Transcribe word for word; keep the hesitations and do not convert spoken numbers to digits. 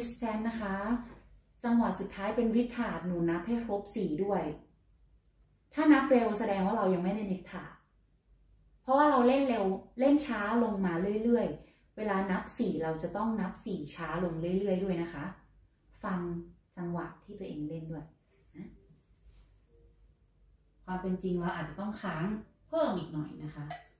resistance นะคะจังหวะสุดท้ายเป็น retard หนูนับให้ครบสี่ด้วยถ้านับเร็วแสดงว่าเรายังไม่ได้ retard เพราะว่าเราเล่นเร็วเล่นช้าลงมาเรื่อยๆเวลานับสี่เราจะต้องนับสี่ช้าลงเรื่อยๆด้วยนะคะฟังจังหวะที่ตัวเองเล่นด้วยนะความเป็นจริงเราอาจจะต้องค้างเพิ่มอีกหน่อยนะคะ